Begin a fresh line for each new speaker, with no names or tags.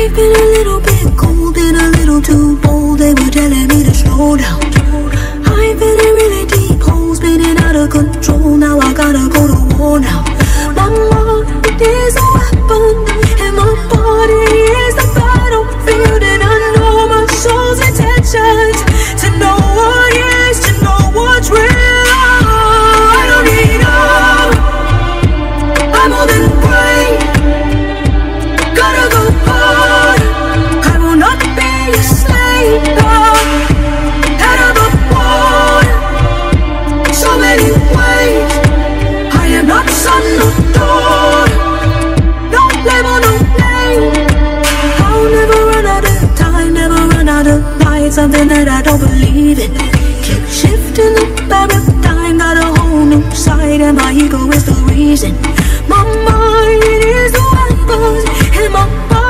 I've been a little bit cold and a little too bold. They were telling me to slow down. I've been in really deep holes, spinning out of control. Now I gotta go to war now. My mind is a weapon and my body is the battlefield. And I know my soul's intentions to know what is, to know what's real. I don't need hope, I'm more than brave. Gotta go hard, I will not be a slave. Out of the water, so many ways. I am not son or daughter, no label, no name. I'll never run out of time, never run out of light. Something that I don't believe in. Keep shifting the paradigm, got a whole new side, and my ego is the reason. My mind is the weapon, and my body